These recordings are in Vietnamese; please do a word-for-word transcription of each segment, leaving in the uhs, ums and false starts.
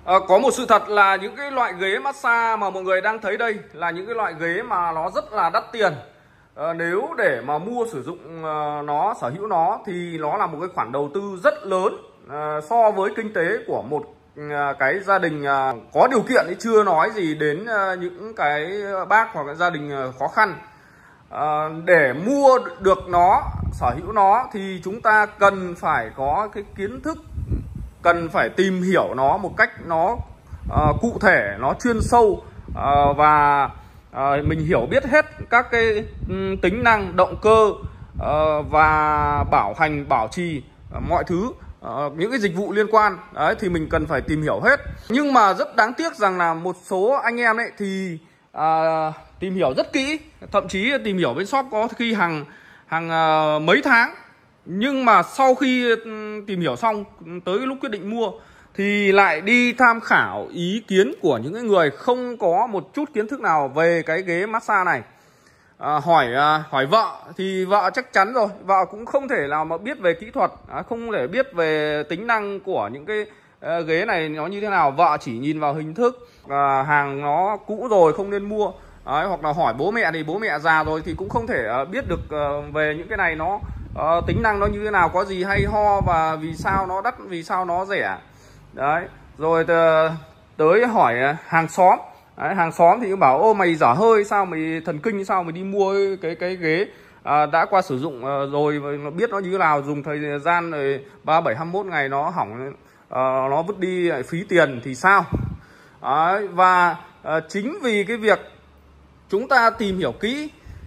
À, có một sự thật là những cái loại ghế massage mà mọi người đang thấy đây là những cái loại ghế mà nó rất là đắt tiền. à, Nếu để mà mua sử dụng uh, nó, sở hữu nó thì nó là một cái khoản đầu tư rất lớn uh, so với kinh tế của một uh, cái gia đình uh, có điều kiện, thì chưa nói gì đến uh, những cái bác hoặc cái gia đình uh, khó khăn. À, để mua được nó, sở hữu nó thì chúng ta cần phải có cái kiến thức, cần phải tìm hiểu nó một cách nó uh, cụ thể, nó chuyên sâu, uh, và uh, mình hiểu biết hết các cái um, tính năng, động cơ uh, và bảo hành, bảo trì uh, mọi thứ, uh, những cái dịch vụ liên quan đấy thì mình cần phải tìm hiểu hết. Nhưng mà rất đáng tiếc rằng là một số anh em ấy thì uh, tìm hiểu rất kỹ, thậm chí tìm hiểu bên shop có khi hàng hàng uh, mấy tháng, nhưng mà sau khi tìm hiểu xong tới lúc quyết định mua thì lại đi tham khảo ý kiến của những người không có một chút kiến thức nào về cái ghế massage này. à, hỏi à, hỏi vợ thì vợ chắc chắn rồi, vợ cũng không thể nào mà biết về kỹ thuật, à, không thể biết về tính năng của những cái à, ghế này nó như thế nào. Vợ chỉ nhìn vào hình thức, à, hàng nó cũ rồi không nên mua. Đấy, hoặc là hỏi bố mẹ thì bố mẹ già rồi thì cũng không thể uh, biết được uh, về những cái này nó uh, tính năng nó như thế nào, có gì hay ho và vì sao nó đắt, vì sao nó rẻ. Đấy, rồi uh, tới hỏi uh, hàng xóm. Đấy, hàng xóm thì bảo ô mày dở hơi, sao mày thần kinh, sao mày đi mua cái cái ghế uh, đã qua sử dụng uh, rồi mà biết nó như thế nào, dùng thời gian rồi ba bảy hai mốt ngày nó hỏng, uh, nó vứt đi lại phí tiền thì sao. Đấy, và uh, chính vì cái việc chúng ta tìm hiểu kỹ,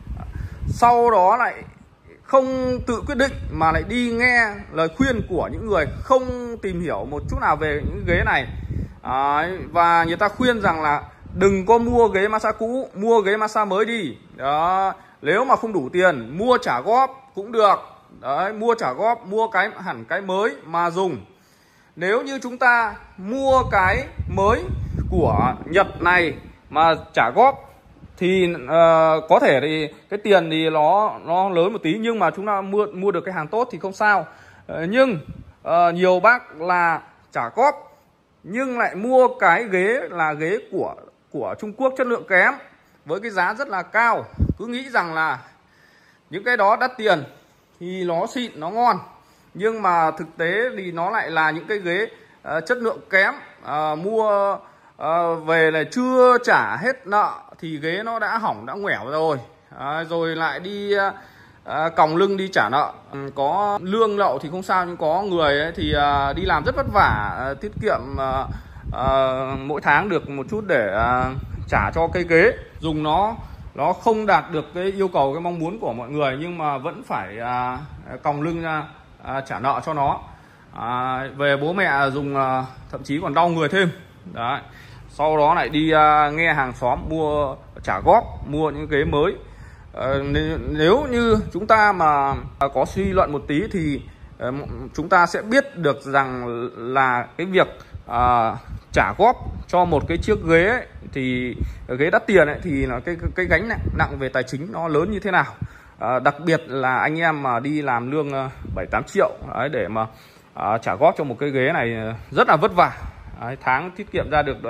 sau đó lại không tự quyết định mà lại đi nghe lời khuyên của những người không tìm hiểu một chút nào về những ghế này. à, Và người ta khuyên rằng là đừng có mua ghế massage cũ, mua ghế massage mới đi. Đó, nếu mà không đủ tiền mua trả góp cũng được. Đấy, mua trả góp, mua cái hẳn cái mới mà dùng. Nếu như chúng ta mua cái mới của Nhật này mà trả góp thì uh, có thể thì cái tiền thì nó nó lớn một tí, nhưng mà chúng ta mua mua được cái hàng tốt thì không sao. uh, nhưng uh, nhiều bác là trả góp nhưng lại mua cái ghế là ghế của của Trung Quốc chất lượng kém với cái giá rất là cao, cứ nghĩ rằng là những cái đó đắt tiền thì nó xịn, nó ngon, nhưng mà thực tế thì nó lại là những cái ghế uh, chất lượng kém. uh, mua À, về là chưa trả hết nợ thì ghế nó đã hỏng, đã ngoẻo rồi. à, Rồi lại đi à, còng lưng đi trả nợ. ừ, Có lương lậu thì không sao, nhưng có người ấy thì à, đi làm rất vất vả, à, tiết kiệm à, à, mỗi tháng được một chút để à, trả cho cây ghế. Dùng nó nó không đạt được cái yêu cầu, cái mong muốn của mọi người, nhưng mà vẫn phải à, còng lưng ra à, trả nợ cho nó. à, Về bố mẹ dùng à, thậm chí còn đau người thêm. Đấy, sau đó lại đi uh, nghe hàng xóm mua trả góp, mua những ghế mới. uh, Nếu như chúng ta mà uh, có suy luận một tí thì uh, chúng ta sẽ biết được rằng là cái việc uh, trả góp cho một cái chiếc ghế ấy, thì ghế đắt tiền ấy, thì là cái cái gánh nặng, nặng về tài chính nó lớn như thế nào. uh, Đặc biệt là anh em mà đi làm lương uh, bảy tám triệu đấy, để mà uh, trả góp cho một cái ghế này rất là vất vả. Đấy, tháng tiết kiệm ra được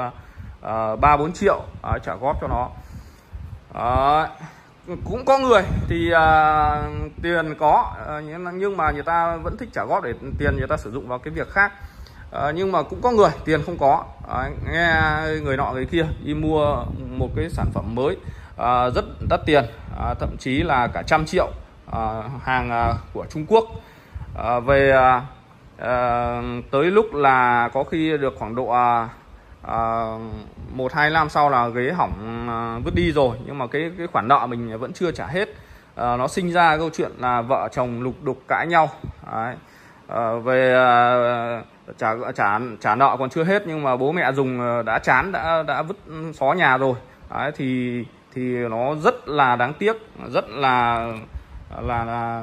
ba bốn triệu đấy, trả góp cho nó. Đấy, cũng có người thì uh, tiền có uh, nhưng mà người ta vẫn thích trả góp để tiền người ta sử dụng vào cái việc khác. uh, Nhưng mà cũng có người tiền không có. Đấy, nghe người nọ người kia đi mua một cái sản phẩm mới uh, rất đắt tiền, uh, thậm chí là cả trăm triệu, uh, hàng uh, của Trung Quốc. uh, Về uh, À, tới lúc là có khi được khoảng độ à, à, một hai năm sau là ghế hỏng, à, vứt đi rồi, nhưng mà cái cái khoản nợ mình vẫn chưa trả hết. à, Nó sinh ra câu chuyện là vợ chồng lục đục cãi nhau. Đấy. À, về à, trả trả trả nợ còn chưa hết, nhưng mà bố mẹ dùng đã chán, đã đã vứt xó nhà rồi. Đấy, thì thì nó rất là đáng tiếc, rất là là là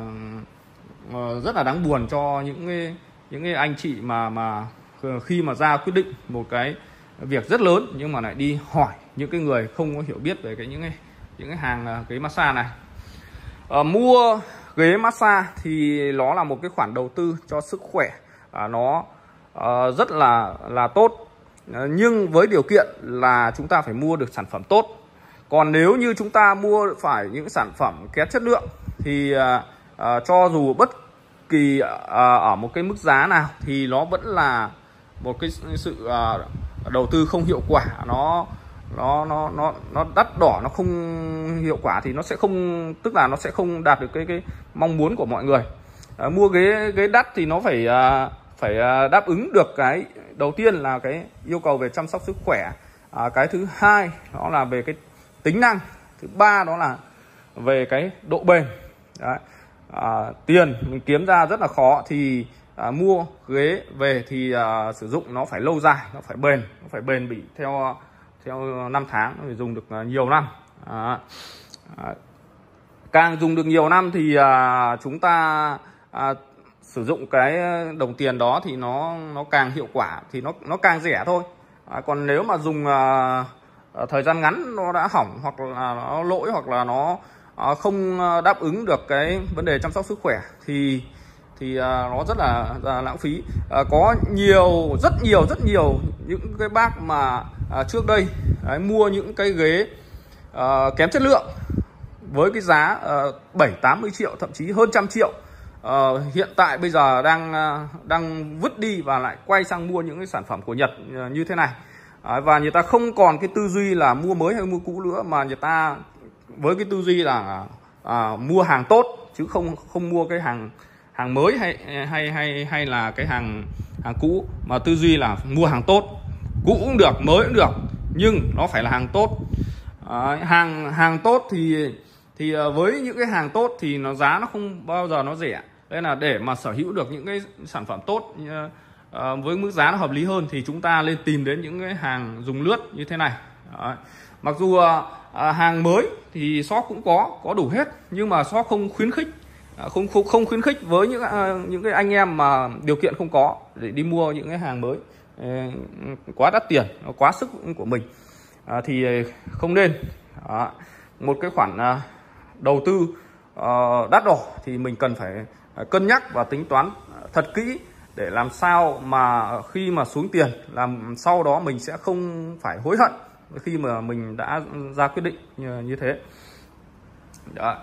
rất là đáng buồn cho những cái những cái anh chị mà mà khi mà ra quyết định một cái việc rất lớn nhưng mà lại đi hỏi những cái người không có hiểu biết về cái những cái những cái hàng ghế massage này. à, Mua ghế massage thì nó là một cái khoản đầu tư cho sức khỏe, à, nó à, rất là là tốt. nhưng với điều kiện là chúng ta phải mua được sản phẩm tốt. Còn nếu như chúng ta mua phải những sản phẩm kém chất lượng thì à, à, cho dù bất kỳ à, ở một cái mức giá nào thì nó vẫn là một cái sự à, đầu tư không hiệu quả, nó nó nó nó nó đắt đỏ, nó không hiệu quả thì nó sẽ không, tức là nó sẽ không đạt được cái cái mong muốn của mọi người. À, mua ghế ghế đắt thì nó phải à, phải đáp ứng được cái đầu tiên là cái yêu cầu về chăm sóc sức khỏe, à, cái thứ hai đó là về cái tính năng, thứ ba đó là về cái độ bền. Đấy. À, tiền mình kiếm ra rất là khó thì à, mua ghế về thì à, sử dụng nó phải lâu dài, nó phải bền, nó phải bền bỉ theo theo năm tháng, nó phải dùng được à, nhiều năm. À, à, càng dùng được nhiều năm thì à, chúng ta à, sử dụng cái đồng tiền đó thì nó nó càng hiệu quả, thì nó nó càng rẻ thôi. À, còn nếu mà dùng à, thời gian ngắn nó đã hỏng, hoặc là nó lỗi, hoặc là nó à, không đáp ứng được cái vấn đề chăm sóc sức khỏe thì thì à, nó rất là, là lãng phí. À, có nhiều rất nhiều rất nhiều những cái bác mà à, trước đây đấy, mua những cái ghế à, kém chất lượng với cái giá uh, bảy tám mươi triệu, thậm chí hơn trăm triệu, uh, hiện tại bây giờ đang uh, đang vứt đi và lại quay sang mua những cái sản phẩm của Nhật uh, như thế này. Uh, và người ta không còn cái tư duy là mua mới hay mua cũ nữa, mà người ta với cái tư duy là uh, mua hàng tốt chứ không không mua cái hàng hàng mới hay hay hay hay là cái hàng hàng cũ, mà tư duy là mua hàng tốt, cũ cũng được, mới cũng được, nhưng nó phải là hàng tốt. Uh, hàng hàng tốt thì thì với những cái hàng tốt thì nó giá nó không bao giờ nó rẻ. Đây là để mà sở hữu được những cái sản phẩm tốt uh, với mức giá nó hợp lý hơn thì chúng ta nên tìm đến những cái hàng dùng lướt như thế này. Đấy. Mặc dù uh, hàng mới thì shop cũng có có đủ hết, nhưng mà shop không khuyến khích, uh, không, không không khuyến khích với những uh, những cái anh em mà điều kiện không có để đi mua những cái hàng mới uh, quá đắt tiền, nó quá sức của mình, uh, thì không nên. Đó. Một cái khoản uh, đầu tư uh, đắt đỏ thì mình cần phải cân nhắc và tính toán thật kỹ để làm sao mà khi mà xuống tiền, làm sau đó mình sẽ không phải hối hận khi mà mình đã ra quyết định như, như thế. Đó.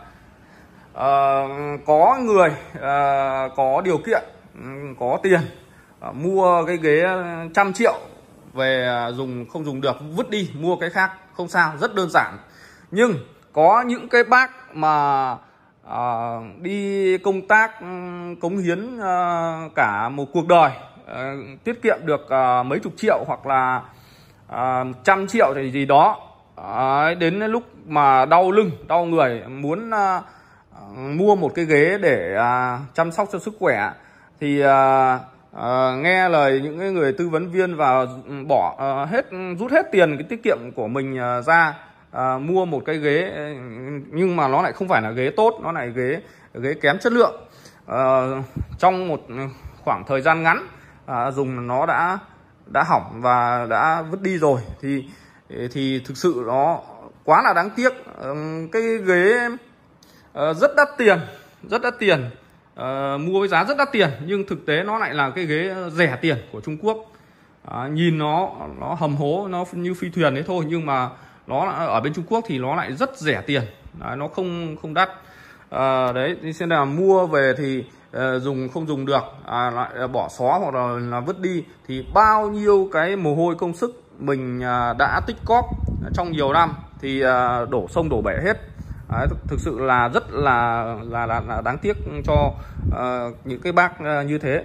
Uh, có người uh, có điều kiện, có tiền uh, mua cái ghế trăm triệu về dùng không dùng được vứt đi, mua cái khác không sao, rất đơn giản. Nhưng có những cái bác mà à, đi công tác cống hiến à, cả một cuộc đời, à, tiết kiệm được à, mấy chục triệu hoặc là à, trăm triệu thì gì đó, à, đến lúc mà đau lưng đau người muốn à, mua một cái ghế để à, chăm sóc cho sức khỏe thì à, à, nghe lời những cái người tư vấn viên và bỏ à, hết rút hết tiền cái tiết kiệm của mình à, ra À, mua một cái ghế, nhưng mà nó lại không phải là ghế tốt, nó lại ghế ghế kém chất lượng. À, trong một khoảng thời gian ngắn à, dùng nó đã đã hỏng và đã vứt đi rồi thì thì thực sự nó quá là đáng tiếc. À, cái ghế à, rất đắt tiền, rất đắt tiền, à, mua với giá rất đắt tiền, nhưng thực tế nó lại là cái ghế rẻ tiền của Trung Quốc. À, nhìn nó nó hầm hố, nó như phi thuyền đấy thôi, nhưng mà nó ở bên Trung Quốc thì nó lại rất rẻ tiền. Đấy, nó không không đắt. À, đấy thì xem là mua về thì uh, dùng không dùng được, à, lại bỏ xó hoặc là, là vứt đi thì bao nhiêu cái mồ hôi công sức mình uh, đã tích cóp trong nhiều năm thì uh, đổ sông đổ bể hết. Đấy, thực sự là rất là là, là, là đáng tiếc cho uh, những cái bác uh, như thế.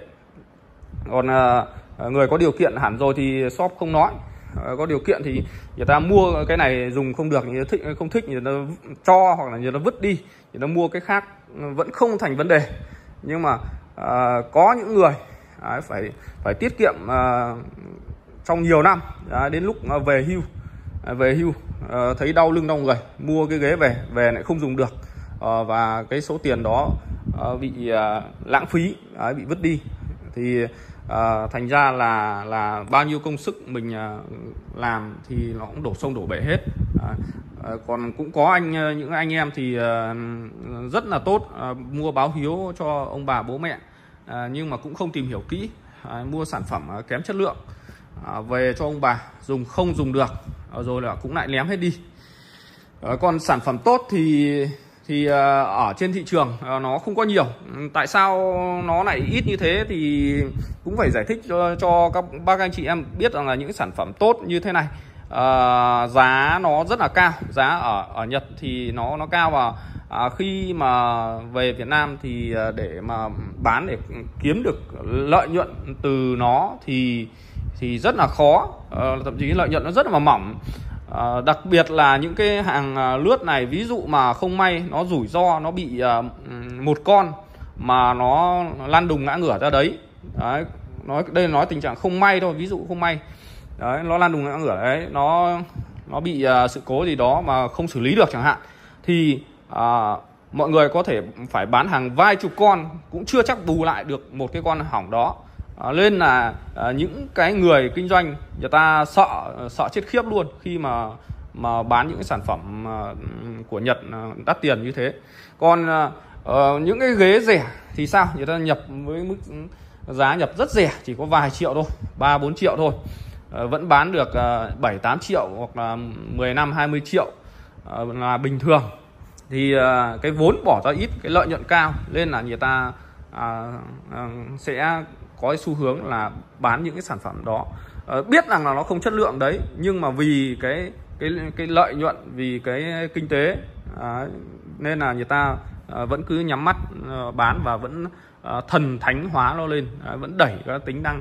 Còn uh, người có điều kiện hẳn rồi thì shop không nói. Có điều kiện thì người ta mua cái này dùng không được, người ta thích không thích, người ta cho hoặc là người ta vứt đi, người ta mua cái khác vẫn không thành vấn đề. Nhưng mà à, có những người à, phải phải tiết kiệm à, trong nhiều năm, à, đến lúc à, về hưu à, về hưu à, thấy đau lưng đau người, mua cái ghế về về lại không dùng được, à, và cái số tiền đó à, bị à, lãng phí, à, bị vứt đi thì À, thành ra là là bao nhiêu công sức mình à, làm thì nó cũng đổ sông đổ bể hết. À, à, còn cũng có anh những anh em thì à, rất là tốt, à, mua báo hiếu cho ông bà bố mẹ, à, nhưng mà cũng không tìm hiểu kỹ, à, mua sản phẩm à, kém chất lượng. à, về cho ông bà dùng không dùng được, à, rồi là cũng lại ném hết đi. à, Còn sản phẩm tốt thì thì à, ở trên thị trường à, nó không có nhiều. Tại sao nó lại ít như thế thì cũng phải giải thích cho, cho các bác anh chị em biết rằng là những sản phẩm tốt như thế này à, giá nó rất là cao. Giá ở ở Nhật thì nó nó cao, và à, khi mà về Việt Nam thì để mà bán để kiếm được lợi nhuận từ nó thì thì rất là khó, à, thậm chí lợi nhuận nó rất là mỏng. À, đặc biệt là những cái hàng lướt này, ví dụ mà không may nó rủi ro, nó bị à, một con mà nó lăn đùng ngã ngửa ra đấy, đấy nói đây là nói tình trạng không may thôi, ví dụ không may đấy, nó lăn đùng ngã ngửa đấy, nó nó bị à, sự cố gì đó mà không xử lý được chẳng hạn, thì à, mọi người có thể phải bán hàng vài chục con cũng chưa chắc bù lại được một cái con hỏng đó. À, nên là à, những cái người kinh doanh người ta sợ sợ chết khiếp luôn khi mà mà bán những cái sản phẩm à, của Nhật à, đắt tiền như thế. Còn à, uh, những cái ghế rẻ thì sao? Người ta nhập với mức giá nhập rất rẻ, chỉ có vài triệu thôi, ba bốn triệu thôi, à, vẫn bán được bảy tám triệu hoặc là mười năm hai mươi triệu à, là bình thường. Thì à, cái vốn bỏ ra ít, cái lợi nhuận cao, nên là người ta à, à, sẽ có cái xu hướng là bán những cái sản phẩm đó, à, biết rằng là nó không chất lượng đấy, nhưng mà vì cái cái cái lợi nhuận, vì cái kinh tế, à, nên là người ta à, vẫn cứ nhắm mắt à, bán, và vẫn à, thần thánh hóa nó lên, à, vẫn đẩy các tính năng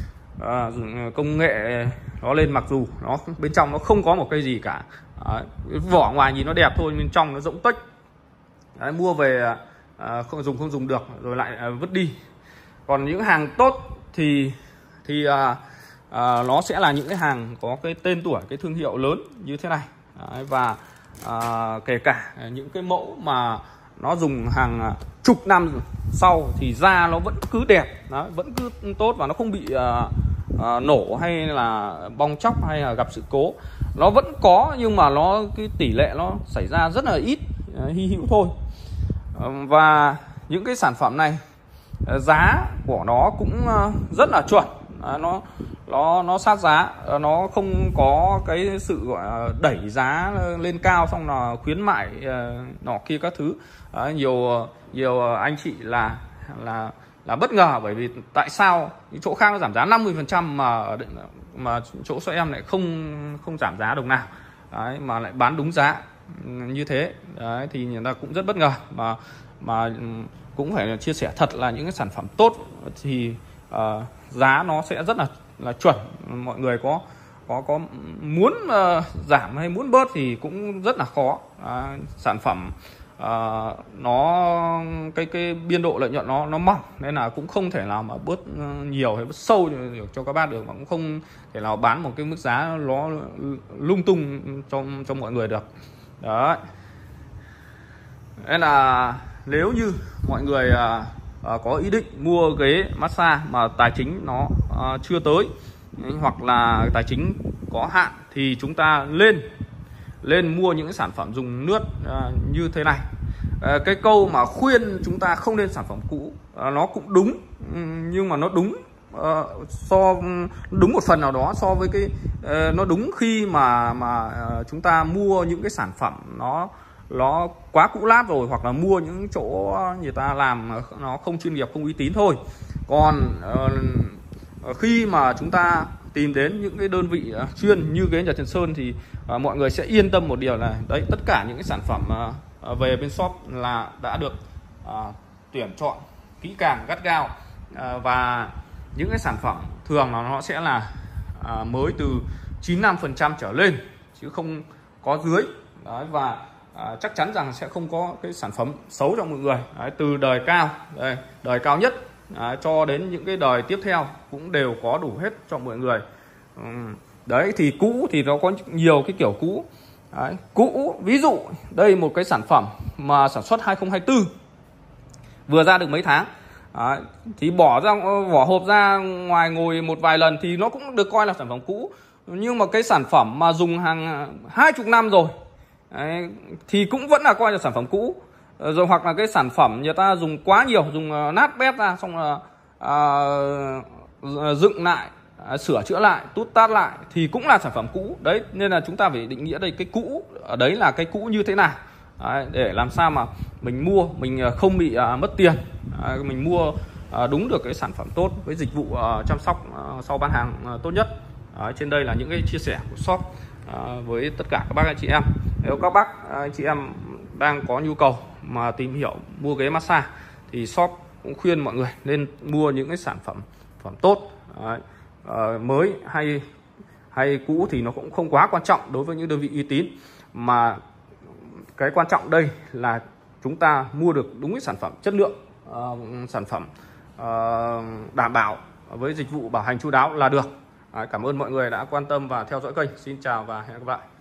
à, công nghệ nó lên, mặc dù nó bên trong nó không có một cái gì cả. À, vỏ ngoài nhìn nó đẹp thôi, bên trong nó rỗng tuếch. Đấy, mua về à, không dùng không dùng được rồi lại à, vứt đi. Còn những hàng tốt thì thì à, à, nó sẽ là những cái hàng có cái tên tuổi, cái thương hiệu lớn như thế này. Đấy, và à, kể cả những cái mẫu mà nó dùng hàng chục năm sau thì da nó vẫn cứ đẹp, đó, vẫn cứ tốt, và nó không bị à, à, nổ hay là bong tróc hay là gặp sự cố. Nó vẫn có, nhưng mà nó cái tỷ lệ nó xảy ra rất là ít, à, hy hữu thôi. à, Và những cái sản phẩm này giá của nó cũng rất là chuẩn, à, nó nó nó sát giá, nó không có cái sự gọi là đẩy giá lên cao xong là khuyến mại uh, nọ kia các thứ. à, nhiều nhiều anh chị là là là bất ngờ, bởi vì tại sao những chỗ khác nó giảm giá năm mươi phần trăm mà mà chỗ số em lại không không giảm giá đồng nào, đấy, mà lại bán đúng giá như thế. Đấy, thì người ta cũng rất bất ngờ, mà mà cũng phải chia sẻ thật là những cái sản phẩm tốt thì uh, giá nó sẽ rất là là chuẩn. Mọi người có có có muốn uh, giảm hay muốn bớt thì cũng rất là khó. À, sản phẩm uh, nó cái cái biên độ lợi nhuận nó nó mỏng, nên là cũng không thể nào mà bớt nhiều hay bớt sâu cho các bác được, mà cũng không thể nào bán một cái mức giá nó lung tung cho cho mọi người được. Đấy, nên là nếu như mọi người à, à, có ý định mua ghế massage mà tài chính nó à, chưa tới, hoặc là tài chính có hạn, thì chúng ta lên lên mua những cái sản phẩm dùng nước à, như thế này. à, Cái câu mà khuyên chúng ta không nên sản phẩm cũ à, nó cũng đúng, nhưng mà nó đúng à, so đúng một phần nào đó so với cái à, nó đúng khi mà mà à, chúng ta mua những cái sản phẩm nó nó quá cũ lát rồi, hoặc là mua những chỗ người ta làm nó không chuyên nghiệp, không uy tín thôi. Còn uh, khi mà chúng ta tìm đến những cái đơn vị uh, chuyên như ghế Nhật Trường Sơn thì uh, mọi người sẽ yên tâm một điều là đấy, tất cả những cái sản phẩm uh, về bên shop là đã được uh, tuyển chọn kỹ càng, gắt gao, uh, và những cái sản phẩm thường là nó sẽ là uh, mới từ chín mươi lăm phần trăm trở lên, chứ không có dưới. Đấy, và À, chắc chắn rằng sẽ không có cái sản phẩm xấu cho mọi người. Đấy, từ đời cao, đây, đời cao nhất à, cho đến những cái đời tiếp theo cũng đều có đủ hết cho mọi người. ừ. Đấy, thì cũ thì nó có nhiều cái kiểu cũ. Đấy, cũ ví dụ đây một cái sản phẩm mà sản xuất hai không hai tư, vừa ra được mấy tháng. Đấy, thì bỏ ra vỏ hộp ra ngoài ngồi một vài lần thì nó cũng được coi là sản phẩm cũ. Nhưng mà cái sản phẩm mà dùng hàng hai chục năm rồi, đấy, thì cũng vẫn là coi là sản phẩm cũ. Rồi hoặc là cái sản phẩm người ta dùng quá nhiều, dùng nát bét ra xong là à, dựng lại à, sửa chữa lại, tút tát lại thì cũng là sản phẩm cũ đấy. Nên là chúng ta phải định nghĩa đây, cái cũ ở đấy là cái cũ như thế nào đấy, để làm sao mà mình mua mình không bị à, mất tiền, à, mình mua à, đúng được cái sản phẩm tốt với dịch vụ à, chăm sóc à, sau bán hàng à, tốt nhất. Đấy, trên đây là những cái chia sẻ của shop à, với tất cả các bác anh chị em. Nếu các bác anh chị em đang có nhu cầu mà tìm hiểu mua ghế massage thì shop cũng khuyên mọi người nên mua những cái sản phẩm phẩm tốt. Đấy, à, mới hay hay cũ thì nó cũng không quá quan trọng đối với những đơn vị uy tín, mà cái quan trọng đây là chúng ta mua được đúng cái sản phẩm chất lượng, uh, sản phẩm uh, đảm bảo với dịch vụ bảo hành chu đáo là được. Đấy, cảm ơn mọi người đã quan tâm và theo dõi kênh. Xin chào và hẹn gặp lại.